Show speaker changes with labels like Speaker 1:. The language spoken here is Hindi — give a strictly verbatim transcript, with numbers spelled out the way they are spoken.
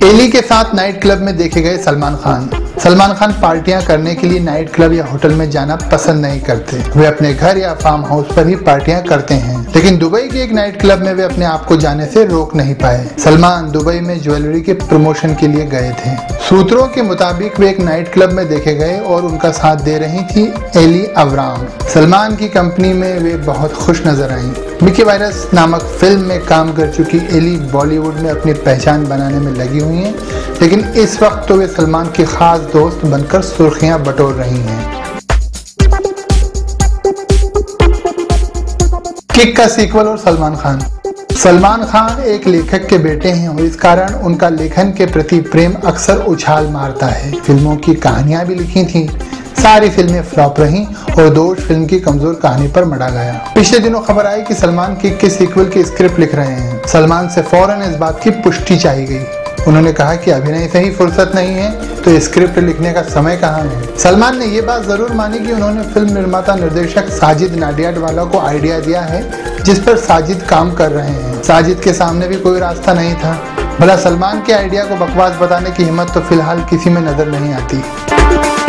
Speaker 1: एली के साथ नाइट क्लब में देखे गए सलमान खान। सलमान खान पार्टियां करने के लिए नाइट क्लब या होटल में जाना पसंद नहीं करते। वे अपने घर या फार्म हाउस पर ही पार्टियां करते हैं, लेकिन दुबई के एक नाइट क्लब में वे अपने आप को जाने से रोक नहीं पाए। सलमान दुबई में ज्वेलरी के प्रमोशन के लिए गए थे। सूत्रों के मुताबिक वे एक नाइट क्लब में देखे गए और उनका साथ दे रही थी एली अवराम। सलमान की कंपनी में वे बहुत खुश नजर आईं। मिकी वायरस नामक फिल्म में काम कर चुकी एली बॉलीवुड में अपनी पहचान बनाने में लगी हुई हैं, लेकिन इस वक्त तो वे सलमान की खास दोस्त बनकर सुर्खियां बटोर रही हैं। किक का सीक्वल और सलमान खान। सलमान खान एक लेखक के बेटे हैं और इस कारण उनका लेखन के प्रति प्रेम अक्सर उछाल मारता है। फिल्मों की कहानियां भी लिखी थी, सारी फिल्में फ्लॉप रहीं और दोस्त फिल्म की कमजोर कहानी पर मढ़ा गया। पिछले दिनों खबर आई कि सलमान किक के सीक्वल की स्क्रिप्ट लिख रहे हैं। सलमान से फौरन इस बात की पुष्टि चाहिए गई। उन्होंने कहा कि अभिनय से ही फुर्सत नहीं है तो स्क्रिप्ट लिखने का समय कहाँ है। सलमान ने ये बात जरूर मानी कि उन्होंने फिल्म निर्माता निर्देशक साजिद नाडियाडवाला को आइडिया दिया है, जिस पर साजिद काम कर रहे हैं। साजिद के सामने भी कोई रास्ता नहीं था। भला सलमान के आइडिया को बकवास बताने की हिम्मत तो फिलहाल किसी में नजर नहीं आती।